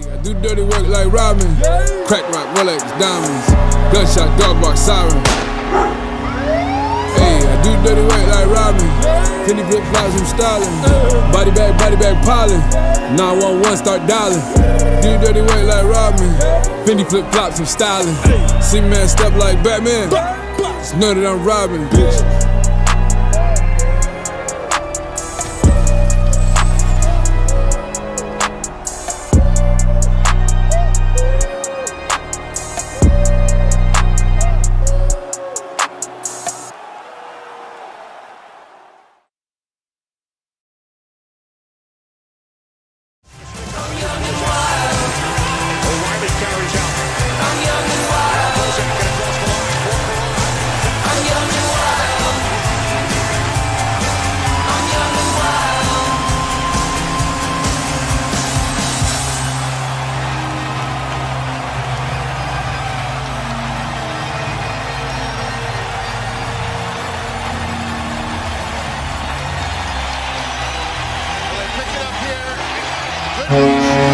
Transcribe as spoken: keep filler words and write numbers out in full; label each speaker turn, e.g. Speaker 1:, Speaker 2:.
Speaker 1: I do dirty work like Rodman. Crack rock, Rolex, diamonds. Gunshot, dog bark, siren. Hey, I do dirty work like Rodman. Fendi flip flops, I'm styling. Body bag, body bag, piling. nine one one, start dialing. Do dirty work like Rodman. Fendi flip flops, I'm styling. See man step like Batman. Just know that I'm robbing, bitch.
Speaker 2: Good